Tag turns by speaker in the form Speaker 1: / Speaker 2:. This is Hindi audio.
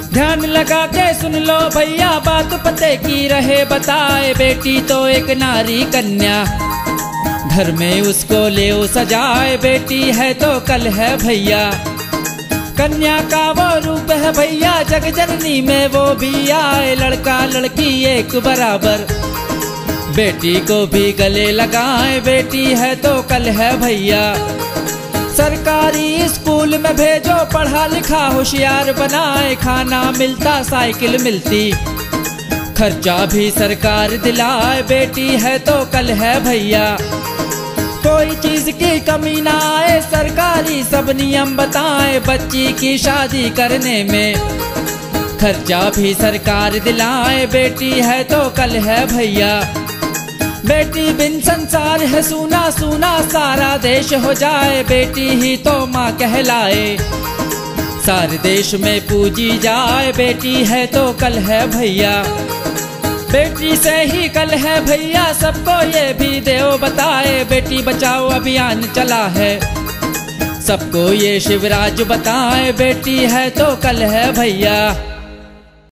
Speaker 1: ध्यान लगा के सुन लो भैया, बात पते की रहे बताए। बेटी तो एक नारी कन्या, घर में उसको ले सजाए। बेटी है तो कल है भैया, कन्या का वो रूप है भैया, जग जननी में वो भी आए। लड़का लड़की एक बराबर, बेटी को भी गले लगाए। बेटी है तो कल है भैया, सरकारी स्कूल में भेजो, पढ़ा लिखा होशियार बनाए। खाना मिलता साइकिल मिलती, खर्चा भी सरकार दिलाए। बेटी है तो कल है भैया, कोई चीज की कमी ना आए। सरकारी सब नियम बताए, बच्ची की शादी करने में खर्चा भी सरकार दिलाए। बेटी है तो कल है भैया, बेटी बिन संसार है सूना सूना, सारा देश हो जाए। बेटी ही तो माँ कहलाए, सारे देश में पूजी जाए। बेटी है तो कल है भैया, बेटी से ही कल है भैया, सबको ये भी देव बताए। बेटी बचाओ अभियान चला है, सबको ये शिवराज बताए। बेटी है तो कल है भैया।